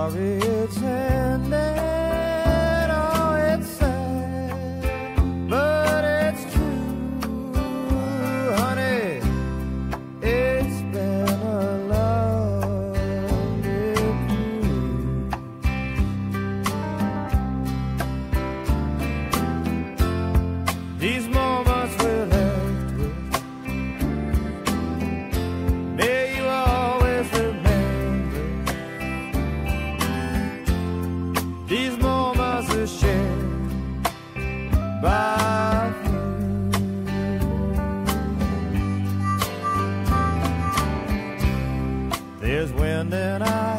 sorry it's ended. Oh, it's sad, but it's true, honey. It's been a lovely cruise. These moments we're left with, may you always remember. These moments are shared by few. There's wind in our